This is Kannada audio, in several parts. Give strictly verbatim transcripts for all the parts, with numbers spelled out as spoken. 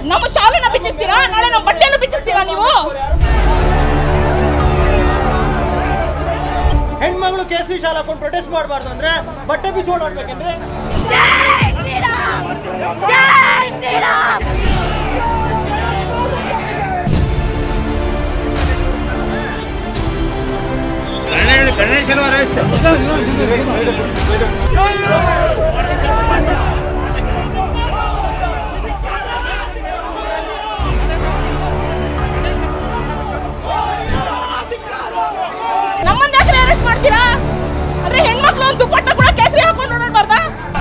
ನಮ್ಮ ಶಾಲೆನ ಬಿಚ್ಚಿಸ್ತೀರಾ, ನಾಳೆ ನಮ್ಮ ಬಟ್ಟೆನ ಬಿಚ್ಚಿಸ್ತೀರಾ ನೀವು? ಹೆಣ್ಮಗಳು ಕೇಸರಿ ಶಾಲೆ ಹಾಕೊಂಡು ಪ್ರೊಟೆಸ್ಟ್ ಮಾಡಬಾರ್ದು ಅಂದ್ರೆ ಬಟ್ಟೆ ಬಿಚ್ಚಿ ಓಡಾಡ್ಬೇಕಂದ್ರೆ ನಮ್ಮನ್ನ ಯಾಕೆ ಅರೆಸ್ಟ್ ಮಾಡ್ತೀರಾ? ಅಂದ್ರೆ ಹೆಣ್ಮಕ್ಳು ಒಂದು ದುಪ್ಪಟ್ಟ ಕೂಡ ಕೇಸರಿ ಹಾಕೊಂಡು ಓಡಾಡಬಾರ್ದಾ?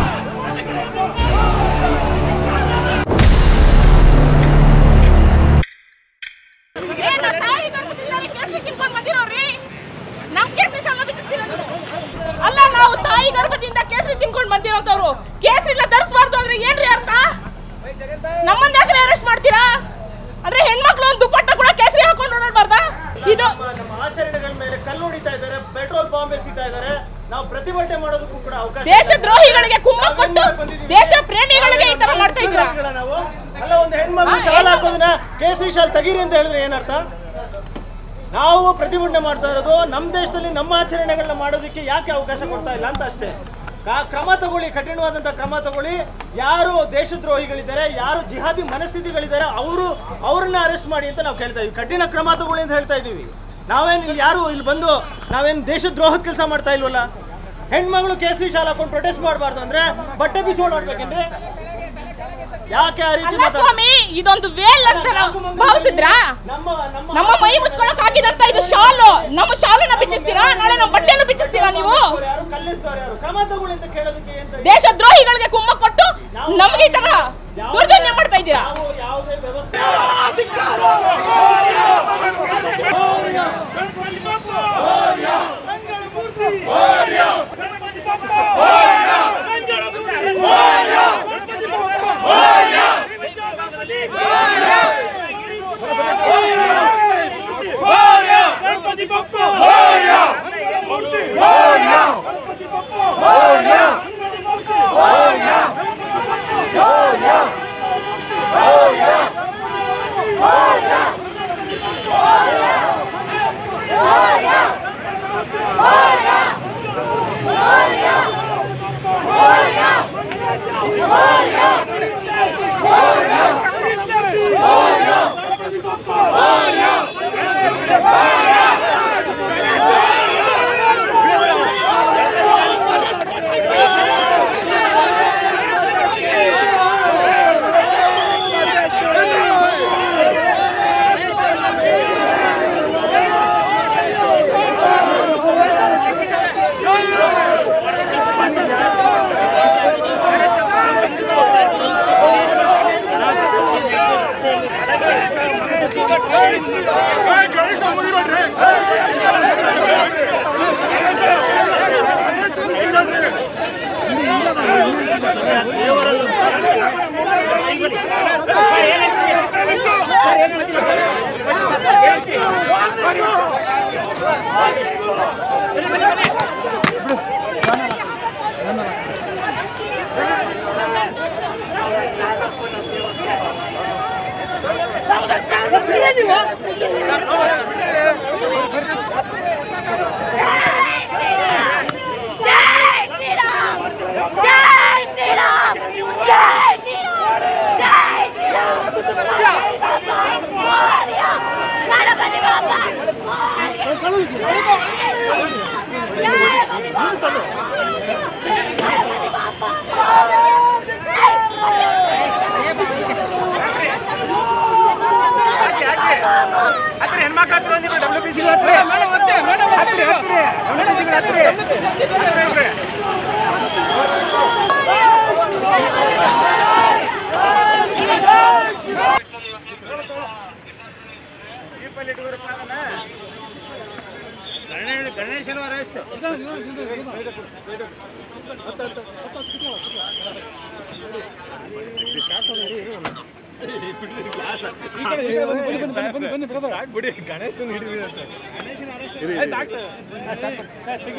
ಅಲ್ಲ, ನಾವು ತಾಯಿ ಗರ್ಭದಿಂದ ಕೇಸರಿ ತಿನ್ಕೊಂಡು ಬಂದಿರೋಂಥವ್ರು ಕೇಸರಿನ ಧರಿಸಬಾರ್ದು ಅಂದ್ರೆ ಏನ್ರಿ ಅರ್ಥ? ನಮ್ಮನ್ನ ಯಾಕೆ ಅರೆಸ್ಟ್ ಮಾಡ್ತೀರಾ? ಅಂದ್ರೆ ಹೆಣ್ಮಕ್ಳು ಒಂದು ದುಪ್ಪಟ್ಟ ಕೂಡ ಕೇಸರಿ ಹಾಕೊಂಡು ಓಡಾಡಬಾರ್ದಾ? ಇದು ನಮ್ಮ ಆಚರಣೆಗಳ ಮೇಲೆ ಕಲ್ಲು ಹೊಡಿತಾ ಇದ್ದಾರೆ, ಪೆಟ್ರೋಲ್ ಬಾಂಬ್ ಎಸಿತಾ ಇದ್ದಾರೆ. ನಾವು ಪ್ರತಿಭಟನೆ ಮಾಡೋದಕ್ಕೂ ಕೂಡ ಅವಕಾಶ. ದೇಶದ್ರೋಹಿಗಳಿಗೆ ಕುಮ್ಮ ಕೊಟ್ಟು ದೇಶ ಪ್ರೇಮಿಗಳಿಗೆ ಈ ತರ ಮಾಡ್ತಾ ಇದ್ದೀರಾ ನಾವು? ಅಲ್ಲ, ಒಂದು ಹೆಣ್ಮಕ್ಳು ಶಾಲೆ ಹಾಕೋದನ್ನ ಕೇಸರಿ ಶಾಲೆ ತೆಗೀರಿ ಅಂತ ಹೇಳಿದ್ರೆ ಏನರ್ಥ? ನಾವು ಪ್ರತಿಭಟನೆ ಮಾಡ್ತಾ ಇರೋದು ನಮ್ಮ ದೇಶದಲ್ಲಿ ನಮ್ಮ ಆಚರಣೆಗಳನ್ನ ಮಾಡೋದಕ್ಕೆ ಯಾಕೆ ಅವಕಾಶ ಕೊಡ್ತಾ ಇಲ್ಲ ಅಂತ ಅಷ್ಟೇ. ಕ್ರಮ ತಗೊಳ್ಳಿ, ಕಠಿಣವಾದಂಥ ಕ್ರಮ ತಗೊಳ್ಳಿ. ಯಾರು ದೇಶದ್ರೋಹಿಗಳಿದ್ದಾರೆ, ಯಾರು ಜಿಹಾದಿ ಮನಸ್ಥಿತಿಗಳಿದ್ದಾರೆ, ಅವರು ಅವ್ರನ್ನ ಅರೆಸ್ಟ್ ಮಾಡಿ ಅಂತ ನಾವು ಕೇಳ್ತಾ ಇದೀವಿ. ಕಠಿಣ ಕ್ರಮ ತಗೊಳ್ಳಿ ಅಂತ ಹೇಳ್ತಾ ಇದೀವಿ. ನಾವೇನು ಇಲ್ಲಿ ಯಾರು ಇಲ್ಲಿ ಬಂದು ನಾವೇನು ದೇಶದ್ರೋಹದ ಕೆಲಸ ಮಾಡ್ತಾ ಇಲ್ವಲ್ಲ. ಹೆಣ್ಮಗಳು ಕೇಸರಿ ಶಾಲೆ ಹಾಕೊಂಡು ಪ್ರೊಟೆಸ್ಟ್ ಮಾಡಬಾರ್ದು ಅಂದ್ರೆ ಬಟ್ಟೆ ಬಿಚ್ಚಿ ಓಡಾಡ್ಬೇಕಂದ್ರೆ ಯಾಕೆ ಆ ರೀತಿ? ಸ್ವಾಮಿ, ಇದೊಂದು ವೇಲ್ ಅಂತ ಭಾವಿಸಿದ್ರಾ? ನಮ್ಮ ಮೈ ಮುಚ್ಕೊಳಕ್ ಹಾಕಿದಂತ ಇದು ಶಾಲು, ನಮ್ಮ ಶಾಲನ್ನ ಬಿಚ್ಚಿಸ್ತೀರಾ, ನಾಳೆ ನಮ್ಮ ಬಟ್ಟೆನ ಬಿಚ್ಚಿಸ್ತೀರಾ ನೀವು? ದೇಶದ್ರೋಹಿಗಳಿಗೆ ಕುಮ್ಮ ಕೊಟ್ಟು ನಮ್ಗೆ ಈ ತರ ದೌರ್ಜನ್ಯ ಮಾಡ್ತಾ ಇದ್ದೀರಾ?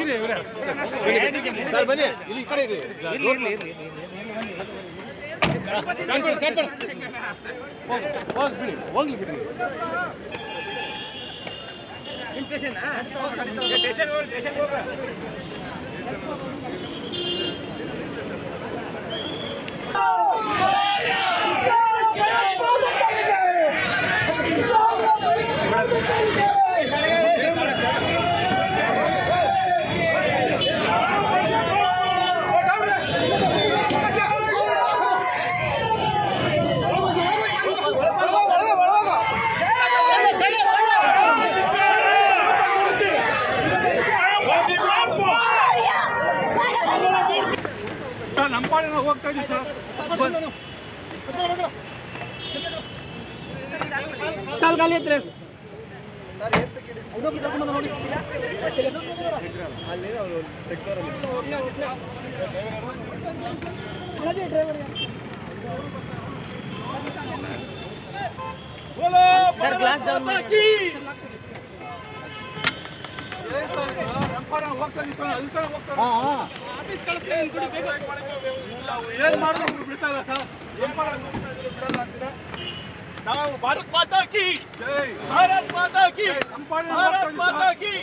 ಬನ್ನಿ ಹೋಗ್ಲಿ ಬಿಡಿ ನಮ್ಮ ಪಾಡಿಗೆ ನಾವು ಹೋಗ್ತಾ ಇದ್ದೀವಿ ಸರ್. ಕಾಲ್ ಖಾಲಿ ಐತ್ರಿ ಸರ್ ಗ್ಲಾಸ್ ಡೌನ್ ಮಾಡಿ ಏನ್ ಮಾಡಿದ್ರು ಬಿಡ್ತಾ ಇಲ್ಲ ಸರ್. ನಾವು ಭಾರತ್ ಮಾತಾ ಕಿ ಜೈ, ಭಾರತ್ ಮಾತಾ ಕಿ, ಭಾರತ್ ಮಾತಾ ಕಿ.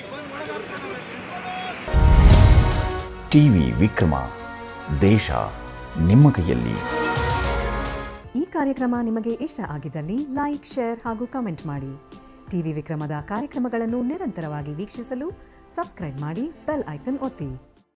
ಟಿವಿ ವಿಕ್ರಮ, ದೇಶ ನಿಮ್ಮ ಕೈಯಲ್ಲಿ. ಈ ಕಾರ್ಯಕ್ರಮ ನಿಮಗೆ ಇಷ್ಟ ಆಗಿದ್ದಲ್ಲಿ ಲೈಕ್, ಶೇರ್ ಹಾಗೂ ಕಮೆಂಟ್ ಮಾಡಿ. ಟಿವಿ ವಿಕ್ರಮದ ಕಾರ್ಯಕ್ರಮಗಳನ್ನು ನಿರಂತರವಾಗಿ ವೀಕ್ಷಿಸಲು ಸಬ್ಸ್ಕ್ರೈಬ್ ಮಾಡಿ, ಬೆಲ್ ಐಕನ್ ಒತ್ತಿ.